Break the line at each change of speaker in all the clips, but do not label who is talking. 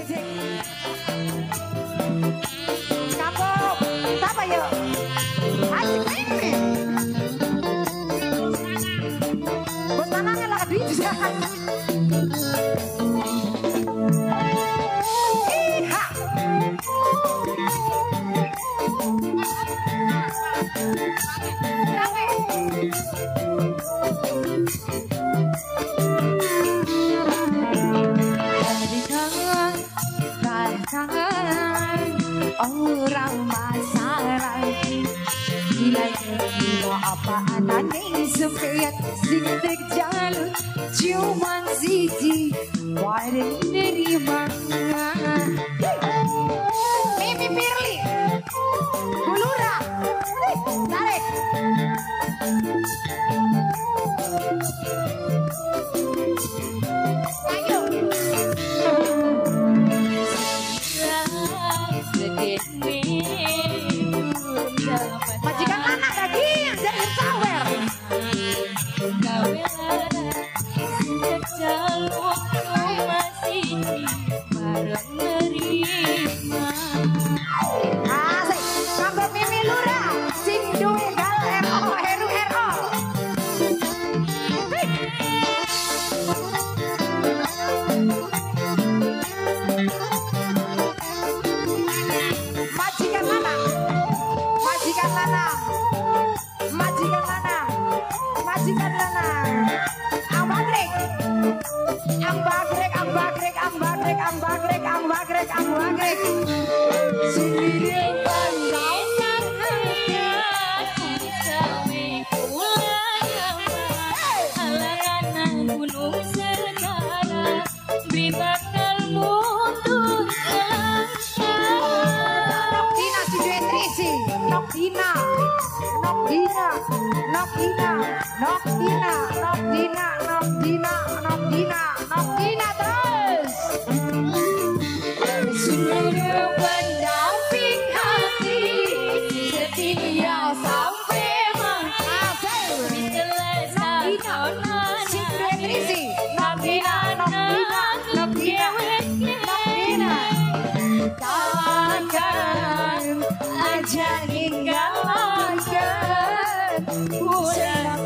Orang masalah gila apa anane sepiat sing terjalur cuman siji warung nerima Mimi Pirli Bulura tarik ayo majikan anak lagi yang jadi sawer asik kanggo Mimi Lura sing duwe gal RO Heru RO majikan lanang majikan lanang majikan lanang majikan lanang ambagrek ambagrek ambagrek ambagrek ambagrek ambagrek ambagrek sendiri pandai
halangan gunung segala beri bakal mundur
Nokdina si Dwetrisi Nokdina Nokdina Nokdina Nokdina Nokdina Nokdina Nokdina Nokdina terus
seluruh pendamping hati setia sampai mati
Nokdina si Dwetrisi Nokdina Nokdina Nokdina Nokdina takkan aja ninggalkan
pulang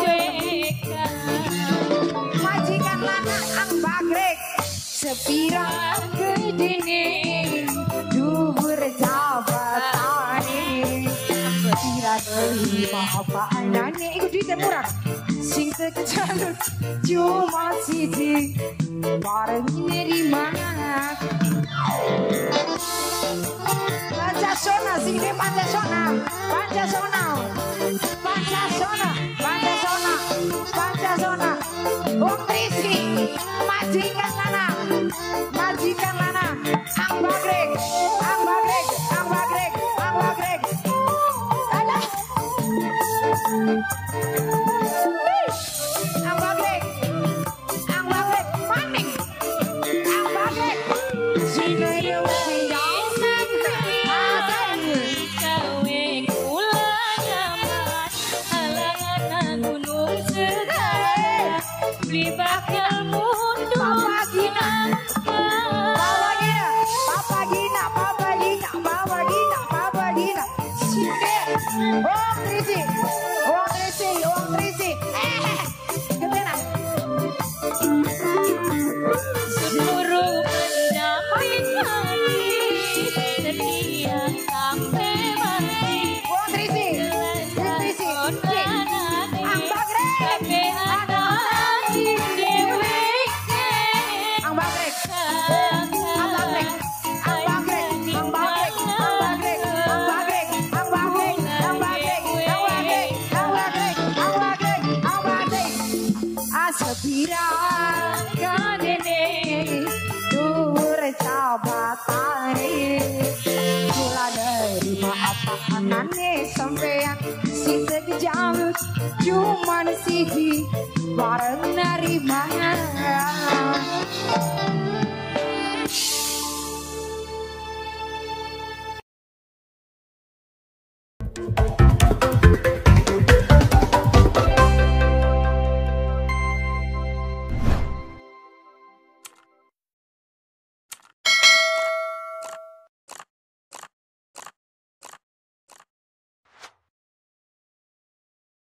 majikan lanang ambagrek sepira kedini dubur jabatane sepira terima apa anane iku duit murah sing terjalur cuma siji bareng nerima Pancasona sing de Pancasona Pancasona Pancasona Pancasona Pancasona Wong Trisi majikan lanang majikan lanang ambagrek ambagrek ambagrek ambagrek alah ambagrek ambagrek maning ambagrek sini
beri bakal mundur
Papa Gina Papa Gina Papa Gina Papa Gina Papa Gina Sini Wong Trisi Wong Trisi Wong Trisi Ketena
seluruh pendamping hati setia sampai mati
Wong Trisi Trisi Ambagrek Ambagrek Ambagrek Ambagrek Ambagrek Ambagrek Ambagrek Ambagrek Ambagrek Ambagrek Ambagrek Ambagrek Ambagrek Asepira kadene dur cabatane kula nerima apa anane sampean sing terjalur cuman siji bareng nerima